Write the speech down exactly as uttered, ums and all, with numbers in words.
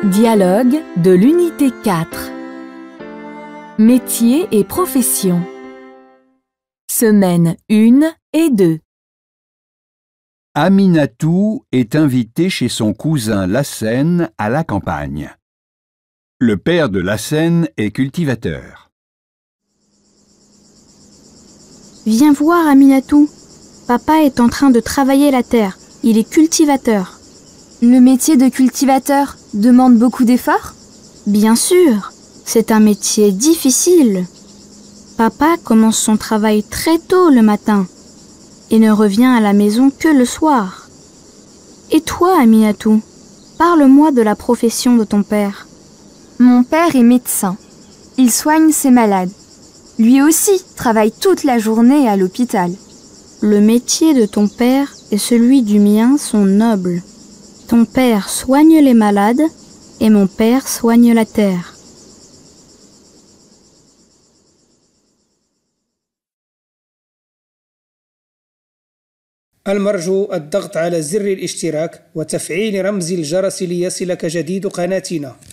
Dialogue de l'unité quatre. Métiers et professions. Semaine un et deux. Aminatou est invité chez son cousin Lassène à la campagne. Le père de Lassène est cultivateur. Viens voir, Aminatou. Papa est en train de travailler la terre. Il est cultivateur. Le métier de cultivateur demande beaucoup d'efforts ? Bien sûr, c'est un métier difficile. Papa commence son travail très tôt le matin et ne revient à la maison que le soir. Et toi, Aminatou, parle-moi de la profession de ton père. Mon père est médecin. Il soigne ses malades. Lui aussi travaille toute la journée à l'hôpital. Le métier de ton père et celui du mien sont nobles. Ton père soigne les malades et mon père soigne la terre. المرجو الضغط على زر الاشتراك وتفعيل رمز الجرس ليصلك جديد قناتنا.